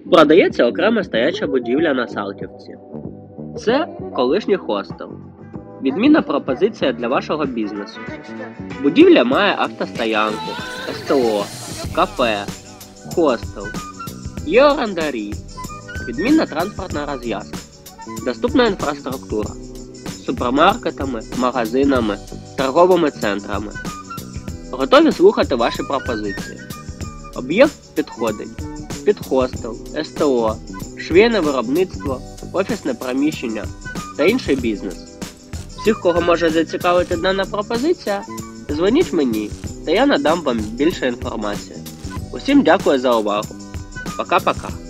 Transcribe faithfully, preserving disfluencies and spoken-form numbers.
Продається окрема стояча будівля на Салтівці. Це колишній хостел. Відмінна пропозиція для вашого бізнесу. Будівля має автостоянку, СТО, кафе, хостел. Є орендарі. Відмінна транспортна розв'язка. Доступна інфраструктура. З супермаркетами, магазинами, торговими центрами. Готові слухати ваші пропозиції. Об'єкт підходить під хостел, СТО, швейне виробництво, офісне приміщення та інший бізнес. Всіх, кого може зацікавити дана пропозиція, дзвоніть мені, та я надам вам більше інформації. Усім дякую за увагу. Пока-пока.